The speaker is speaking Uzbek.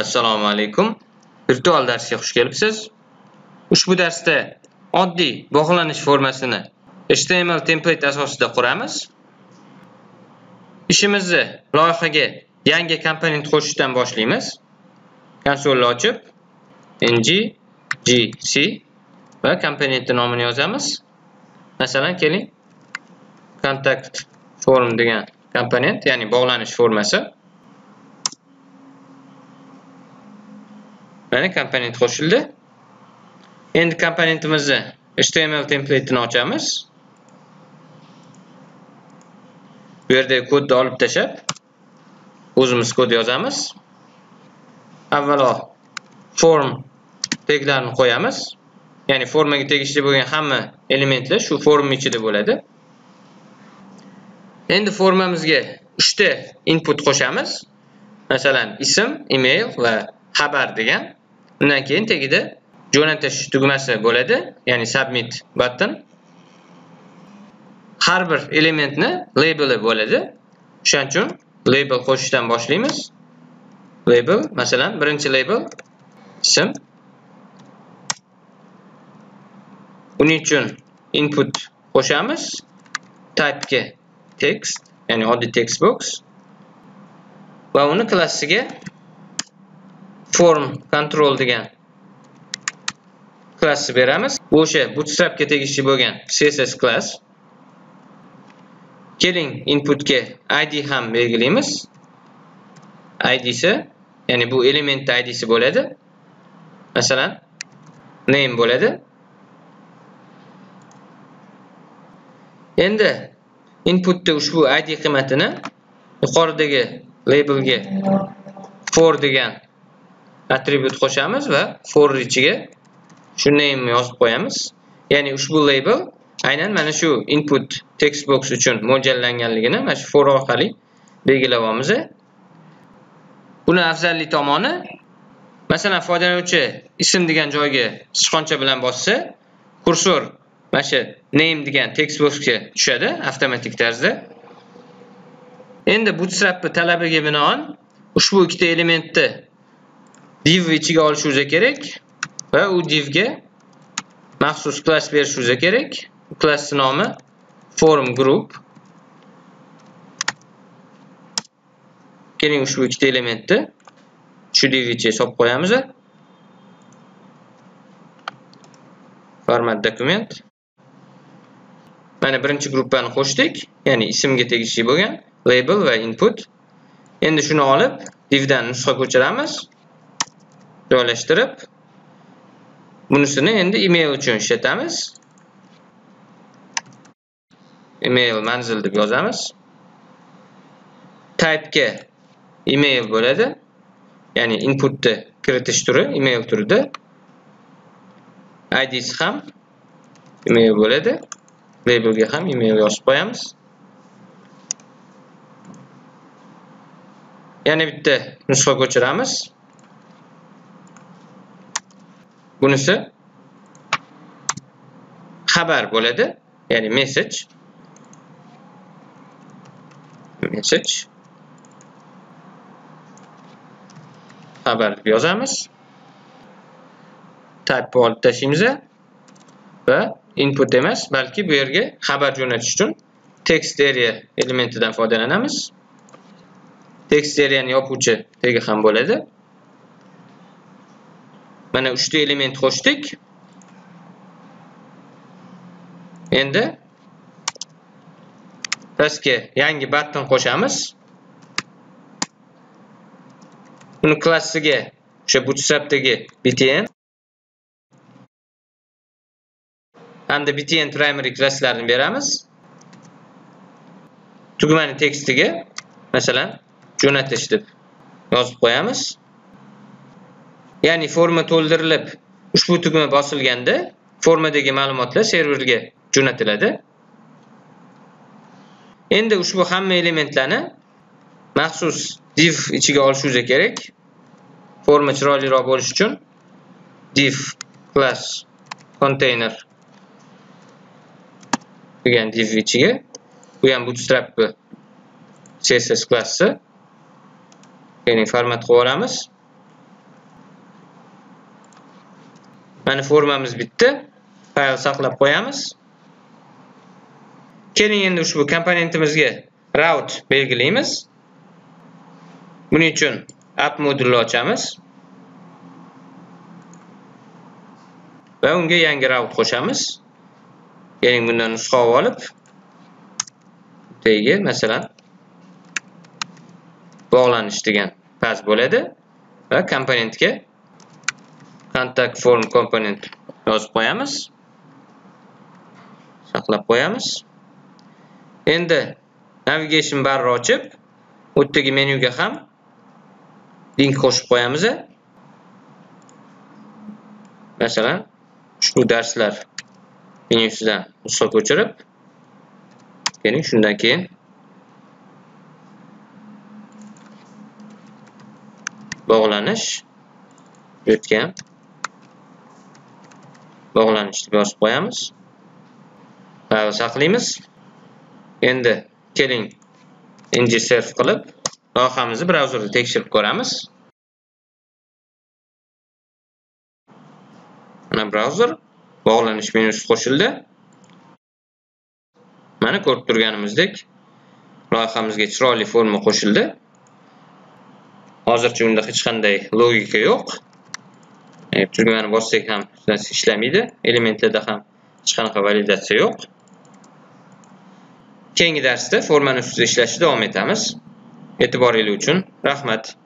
Assalomu alaykum. Virtual darsga xush kelibsiz. Ushbu darsda oddiy bog'lanish formasini HTML template asosida quramiz. Ishimizni loyihaga yangi komponent qo'shishdan boshlaymiz. Konsolni ochib, ng-gc va komponentning nomini yozamiz. Masalan, keling, contact form degan komponent, ya'ni bog'lanish formasi. Mana komponent qo'shildi. Endi komponentimizni HTML template'ini ochamiz. Bu yerda kodni olib tashab, o'zimiz kod yozamiz. Avvalo form taglarini qo'yamiz. Ya'ni formaga tegishli bo'lgan hamma elementlar shu form ichida bo'ladi. Endi formamizga 3 ta input qo'shamiz. Masalan, ism, email va xabar degan. Undan keyin tagida jo'natish tugmasi bo'ladi, ya'ni submit button. Har bir elementni labeli bo'ladi. Shuning uchun label qo'shishdan boshlaymiz. Label, masalan, birinchi label ism. Uning uchun input qo'shamiz. Type ga text, ya'ni oddiy text box. Va uni klassiga form control degan klassni beramiz. O'sha Bootstrap ga tegishli bo'lgan CSS class. Keling, input ga ID ham belgilaymiz. ID isi, ya'ni bu element ID si bo'ladi. Masalan, name bo'ladi. Endi inputda ushbu ID qiymatini yuqoridagi labelga for degan attribut qo'shamiz va for ichiga shu name yozib qo'yamiz. Ya'ni ushbu label aynan mana shu input text box uchun mo'ljallanganligini mana shu for orqali belgilayapmiz. Buni afzallik tomoni, masalan, foydalanuvchi ism degan joyga sichqoncha bilan bossa, kursor mana shu name degan text boxga tushadi avtomatik tarzda. Endi Bootstrap talabiga binoan ushbu ikkita elementni div ichiga olishimiz kerak va u divga maxsus klass berishimiz kerak. Bu klassning nomi form group. Keling, ushbu ikkita elementni shu div ichiga solib qo'yamiz. Format dokument. Mana birinchi gruppani qo'shdik, ya'ni ismga tegishli bo'lgan label va input. Endi shuni olib divdan nusxa ko'chiramiz. Joylashtirib, bunisini endi email uchun ishlatamiz. Email manzil deb yozamiz. Type ga email bo'ladi. Ya'ni inputni kiritish turi email turida. ID si ham email bo'ladi. Labelga ham email yozib qo'yamiz. Yana bitta nusxa ko'chiramiz. Bunisi xabar bo'ladi, ya'ni message. Xabar deb yozamiz. Type olib tashlaymiz va input emas, balki bu yerga xabar jo'natish uchun text area elementidan foydalanamiz. Text areani yopuvchi tagi ham bo'ladi. Mana 3 ta element qo'shdik. Endi pastga yangi button qo'shamiz. Uni klassiga o'sha Bootstrap'dagi btn hamda btn primary klasslarini beramiz. Tugmaning tekstiga masalan jo'natish deb yozib qo'yamiz. Ya'ni forma to'ldirilib, ushbu tugma bosilganda formadagi ma'lumotlar serverga jo'natiladi. Endi ushbu hamma elementlarni maxsus div ichiga olishimiz kerak. Forma chiroyliroq bo'lish uchun div class container degan div ichiga, bu ham Bootstrap CSS klassi. Ya'ni format qilib olamiz. Mana formamiz bitdi. Fayl saqlab qo'yamiz. Keling endi ushbu komponentimizga route belgilaymiz. Buning uchun app modulini ochamiz va unga yangi route qo'shamiz. Keling bundan nusxa olib, tagiga masalan bog'lanish degan faz bo'ladi va komponentga contact form komponent yozib qo'yamiz. Saqlab qo'yamiz. Endi navigation barni ochib, o'tdagi menyuga ham link qo'shib qo'yamiz. Masalan, ushbu darslar menyusidan nusxa ko'chirib, keling shundan keyin bog'lanish o'tgan bog'lanish deb yozib qo'yamiz. Fayl saqlaymiz. Endi keling ngserf qilib loyihamizni brauzerda tekshirib ko'ramiz. Mana brauzer bog'lanish menyusi qo'shildi. Mana ko'rib turganimizdek loyihamizga chiroyli forma qo'shildi. Hozircha unda hech qanday logika yo'q. Tugmani bossak ham ishlamaydi. Elementlarda ham hech qanaqa validatsiya yo'q. Keyingi darsda formani ustida ishlashni davom etamiz. E'tiboringiz uchun rahmat.